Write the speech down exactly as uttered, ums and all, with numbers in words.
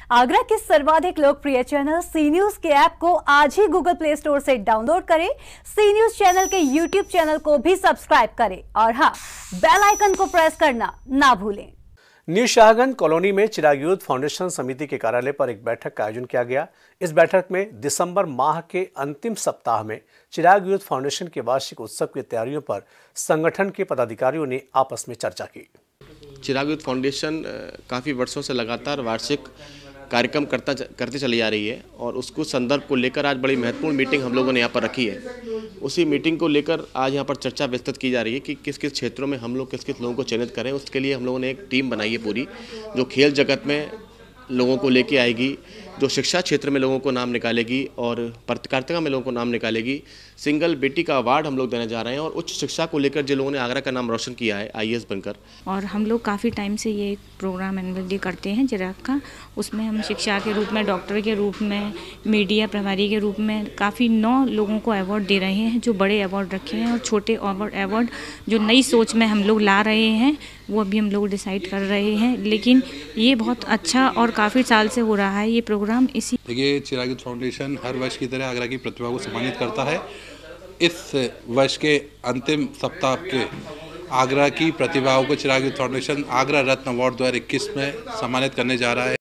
आगरा के सर्वाधिक लोकप्रिय चैनल सी न्यूज के ऐप को आज ही गूगल प्ले स्टोर से डाउनलोड करें। सी न्यूज चैनल के यूट्यूब चैनल को भी सब्सक्राइब करें और हाँ, बेल आइकन को प्रेस करना ना भूलें। न्यू शाहगंज कॉलोनी में चिराग यूथ फाउंडेशन समिति के कार्यालय पर एक बैठक का आयोजन किया गया। इस बैठक में दिसंबर माह के अंतिम सप्ताह में चिराग यूथ फाउंडेशन के वार्षिक उत्सव की तैयारियों पर संगठन के पदाधिकारियों ने आपस में चर्चा की। चिराग यूथ फाउंडेशन काफ़ी वर्षों से लगातार वार्षिक कार्यक्रम करता करते चली जा रही है और उसको संदर्भ को लेकर आज बड़ी महत्वपूर्ण मीटिंग हम लोगों ने यहाँ पर रखी है। उसी मीटिंग को लेकर आज यहाँ पर चर्चा विस्तृत की जा रही है कि किस किस क्षेत्रों में हम लोग किस किस लोगों को चयनित करें। उसके लिए हम लोगों ने एक टीम बनाई है पूरी, जो खेल जगत में लोगों को लेके आएगी, जो शिक्षा क्षेत्र में लोगों को नाम निकालेगी और पत्रकारिता में लोगों को नाम निकालेगी। सिंगल बेटी का अवार्ड हम लोग देने जा रहे हैं और उच्च शिक्षा को लेकर जिन लोगों ने आगरा का नाम रोशन किया है आई ए एस बनकर। और हम लोग काफ़ी टाइम से ये प्रोग्राम एनुअल डे करते हैं चिराग का। उसमें हम शिक्षा के रूप में, डॉक्टर के रूप में, मीडिया प्रभारी के रूप में काफ़ी नौ लोगों को अवार्ड दे रहे हैं, जो बड़े अवार्ड रखे हैं और छोटे अवार्ड जो नई सोच में हम लोग ला रहे हैं वो अभी हम लोग डिसाइड कर रहे हैं। लेकिन ये बहुत अच्छा और काफ़ी साल से हो रहा है ये प्रोग्राम। इसी देखिए, चिराग यूथ फाउंडेशन हर वर्ष की तरह आगरा की प्रतिभा को सम्मानित करता है। इस वर्ष के अंतिम सप्ताह के आगरा की प्रतिभाओं को Chirag youth foundation Agra Ratna award दो हज़ार इक्कीस में सम्मानित करने जा रहा है।